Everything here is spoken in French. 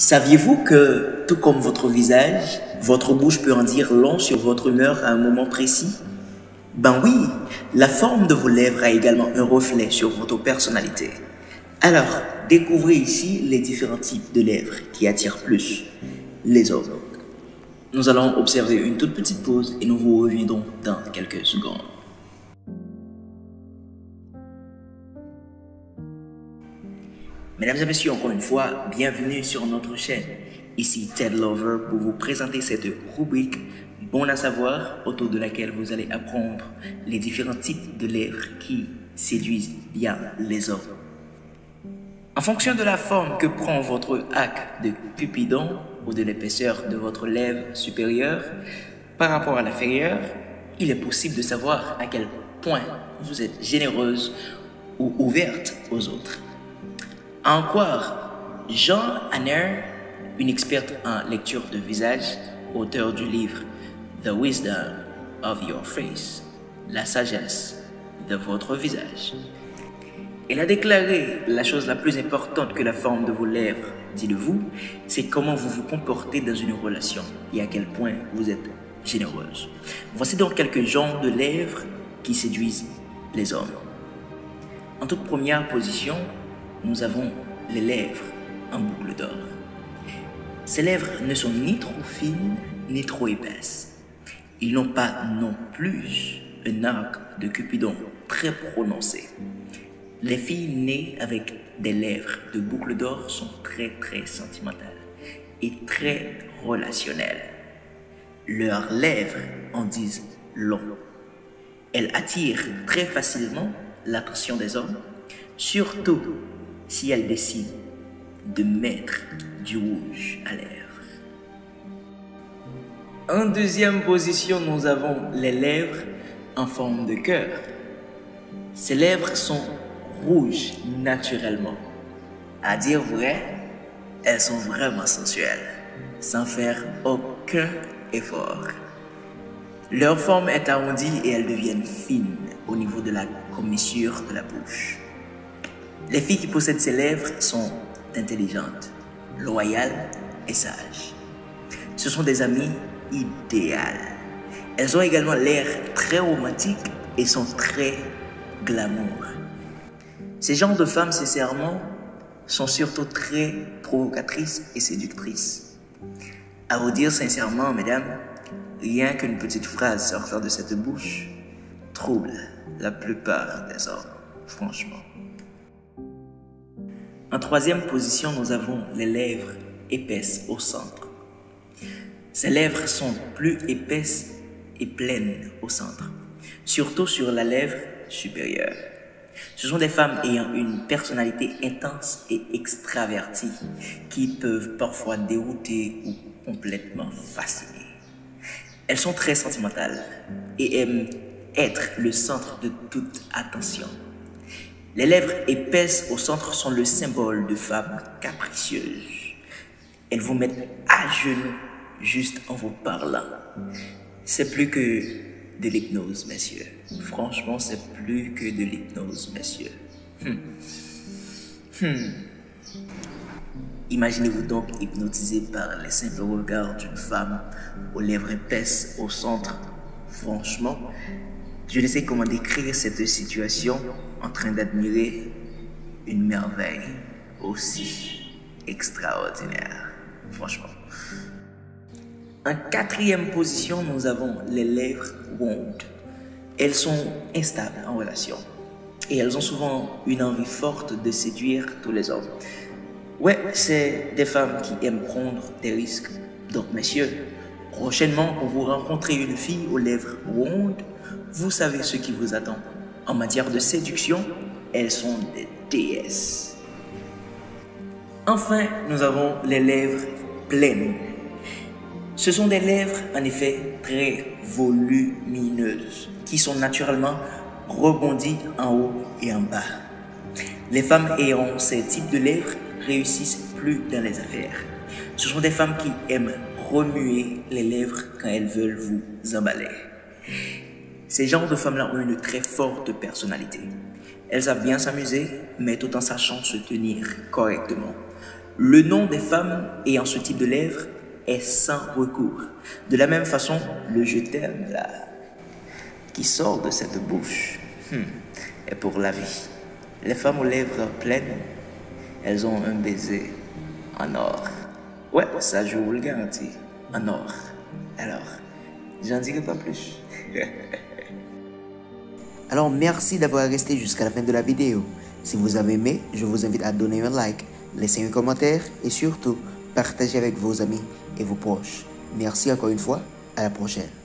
Saviez-vous que, tout comme votre visage, votre bouche peut en dire long sur votre humeur à un moment précis? Ben oui, la forme de vos lèvres a également un reflet sur votre personnalité. Alors, découvrez ici les différents types de lèvres qui attirent plus les hommes. Nous allons observer une toute petite pause et nous vous reviendrons dans quelques secondes. Mesdames et messieurs, encore une fois, bienvenue sur notre chaîne. Ici Ted Lover pour vous présenter cette rubrique Bon à savoir autour de laquelle vous allez apprendre les différents types de lèvres qui séduisent bien les hommes. En fonction de la forme que prend votre arc de Cupidon ou de l'épaisseur de votre lèvre supérieure par rapport à l'inférieure, il est possible de savoir à quel point vous êtes généreuse ou ouverte aux autres. À en croire Jean Hanner, une experte en lecture de visage, auteur du livre The Wisdom of Your Face, la sagesse de votre visage. Elle a déclaré la chose la plus importante que la forme de vos lèvres dit de vous, c'est comment vous vous comportez dans une relation et à quel point vous êtes généreuse. Voici donc quelques genres de lèvres qui séduisent les hommes. En toute première position, nous avons les lèvres en boucle d'or. Ces lèvres ne sont ni trop fines ni trop épaisses. Ils n'ont pas non plus un arc de Cupidon très prononcé. Les filles nées avec des lèvres de boucle d'or sont très sentimentales et très relationnelles. Leurs lèvres en disent long. Elles attirent très facilement l'attention des hommes, surtout si elles décident de mettre du rouge à lèvres. En deuxième position, nous avons les lèvres en forme de cœur. Ces lèvres sont rouges naturellement. À dire vrai, elles sont vraiment sensuelles, sans faire aucun effort. Leur forme est arrondie et elles deviennent fines au niveau de la commissure de la bouche. Les filles qui possèdent ces lèvres sont intelligentes, loyales et sages. Ce sont des amies idéales. Elles ont également l'air très romantiques et sont très glamour. Ces genres de femmes, sincèrement, sont surtout très provocatrices et séductrices. À vous dire sincèrement, mesdames, rien qu'une petite phrase sortant de cette bouche trouble la plupart des hommes, franchement. En troisième position, nous avons les lèvres épaisses au centre. Ces lèvres sont plus épaisses et pleines au centre, surtout sur la lèvre supérieure. Ce sont des femmes ayant une personnalité intense et extravertie qui peuvent parfois dérouter ou complètement fasciner. Elles sont très sentimentales et aiment être le centre de toute attention. Les lèvres épaisses au centre sont le symbole de femmes capricieuses. Elles vous mettent à genoux juste en vous parlant. C'est plus que de l'hypnose, messieurs. Franchement, c'est plus que de l'hypnose, messieurs. Imaginez-vous donc hypnotisé par les simples regards d'une femme aux lèvres épaisses au centre. Franchement, je ne sais comment décrire cette situation en train d'admirer une merveille aussi extraordinaire. Franchement. En quatrième position, nous avons les lèvres rondes. Elles sont instables en relation et elles ont souvent une envie forte de séduire tous les hommes. Ouais, c'est des femmes qui aiment prendre des risques. Donc, messieurs, prochainement, quand vous rencontrez une fille aux lèvres rondes, vous savez ce qui vous attend. En matière de séduction, elles sont des déesses. Enfin, nous avons les lèvres pleines. Ce sont des lèvres, en effet, très volumineuses, qui sont naturellement rebondies en haut et en bas. Les femmes ayant ces types de lèvres réussissent plus dans les affaires. Ce sont des femmes qui aiment remuer les lèvres quand elles veulent vous emballer. Ces genres de femmes-là ont une très forte personnalité. Elles savent bien s'amuser, mais tout en sachant se tenir correctement. Le nom des femmes ayant ce type de lèvres est sans recours. De la même façon, le je t'aime là, qui sort de cette bouche, est pour la vie. Les femmes aux lèvres pleines, elles ont un baiser en or. Ouais, ça je vous le garantis, en or. Alors, j'en dirai pas plus. Alors merci d'avoir resté jusqu'à la fin de la vidéo. Si vous avez aimé, je vous invite à donner un like, laisser un commentaire et surtout, partagez avec vos amis et vos proches. Merci encore une fois, à la prochaine.